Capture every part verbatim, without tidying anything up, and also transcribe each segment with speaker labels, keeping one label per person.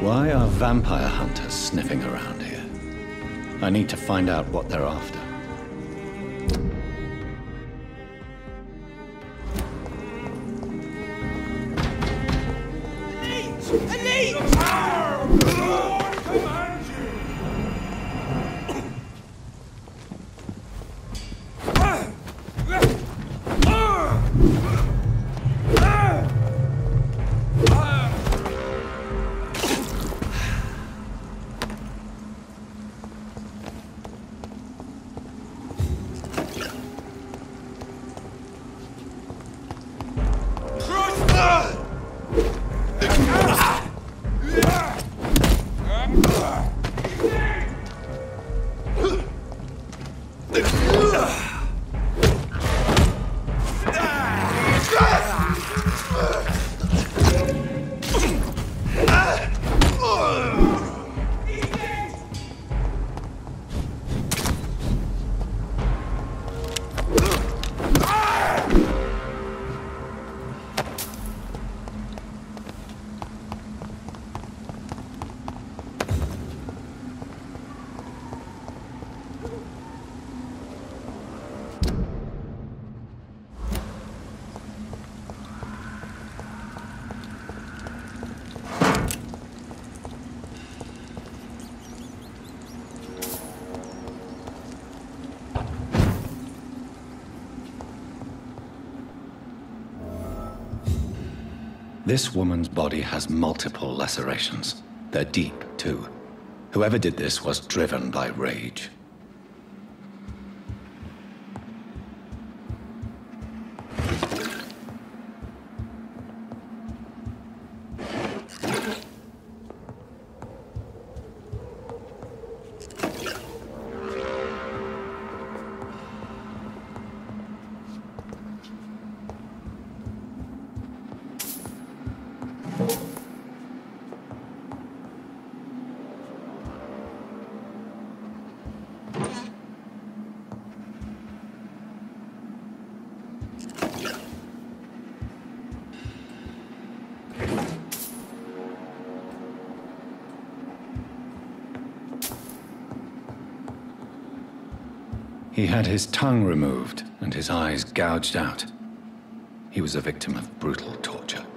Speaker 1: Why are vampire hunters sniffing around here? I need to find out what they're after. This woman's body has multiple lacerations. They're deep, too. Whoever did this was driven by rage. He had his tongue removed and his eyes gouged out. He was a victim of brutal torture.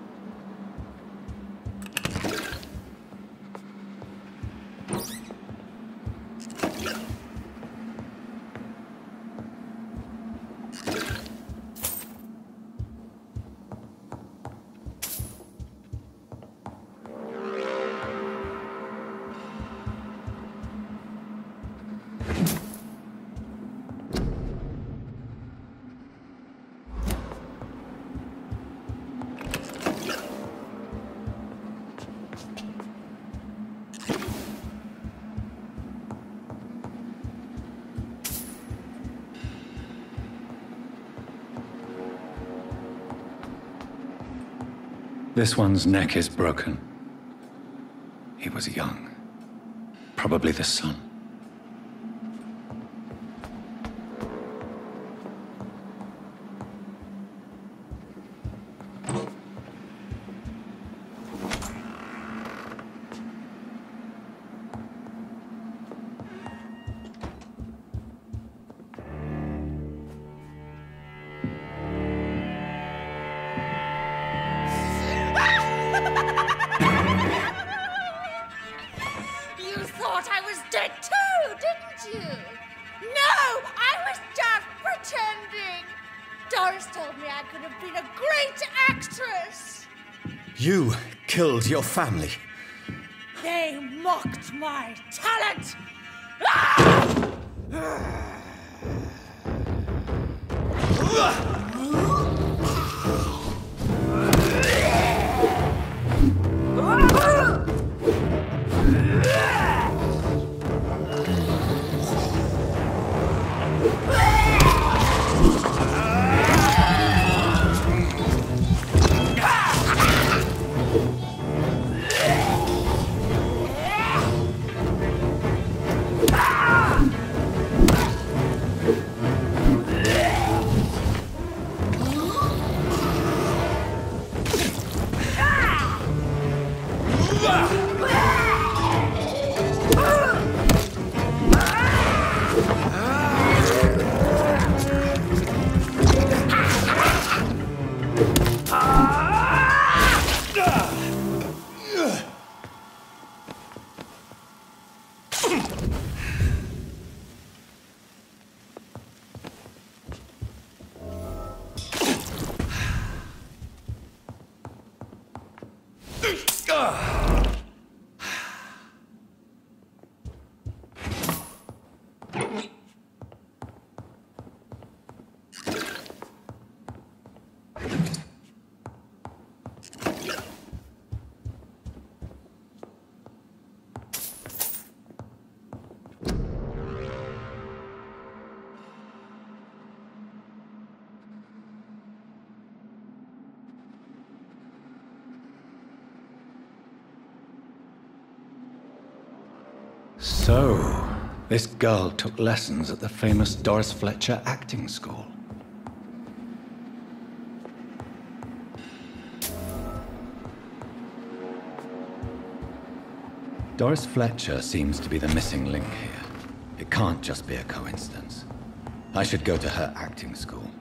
Speaker 1: This one's neck is broken. He was young. Probably the son.
Speaker 2: You killed your family.
Speaker 3: They mocked my talent! Ah!
Speaker 1: So, this girl took lessons at the famous Doris Fletcher acting school. Doris Fletcher seems to be the missing link here. It can't just be a coincidence. I should go to her acting school.